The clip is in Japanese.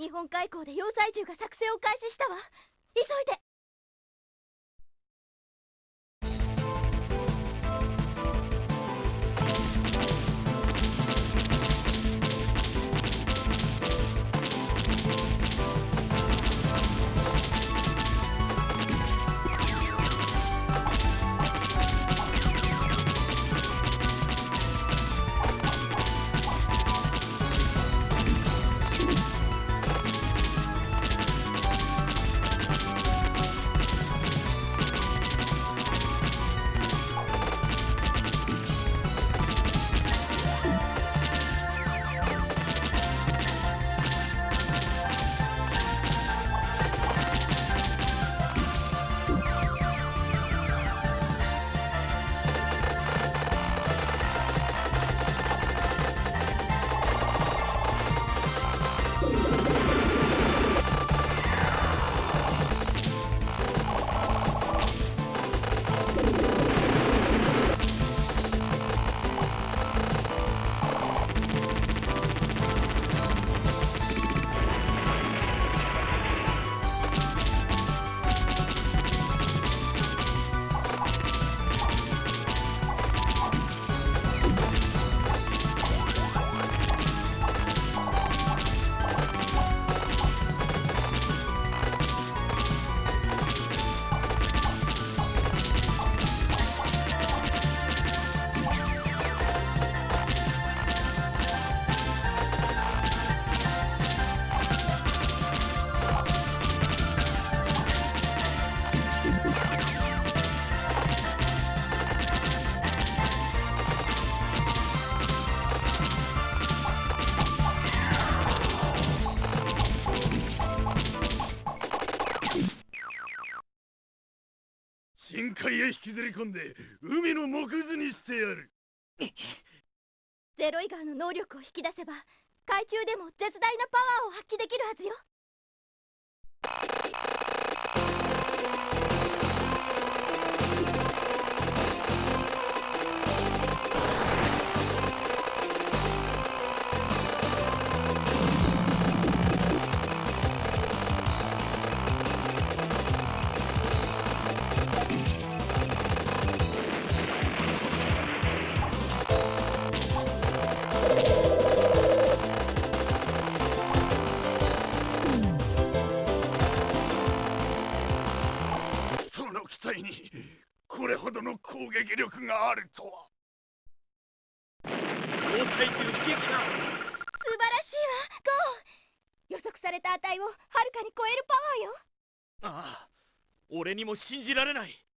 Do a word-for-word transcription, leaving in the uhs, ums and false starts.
日本海溝で要塞獣が作戦を開始したわ。急いで。 深海へ引きずり込んで海の藻くずにしてやる。 ゼロイガーの能力を引き出せば海中でも絶大なパワーを発揮できるはずよ。 機体にこれほどの攻撃力があるとは。 要塞獣撃破。 素晴らしいわ、ゴー。予測された値をはるかに超えるパワーよ。 ああ、俺にも信じられない。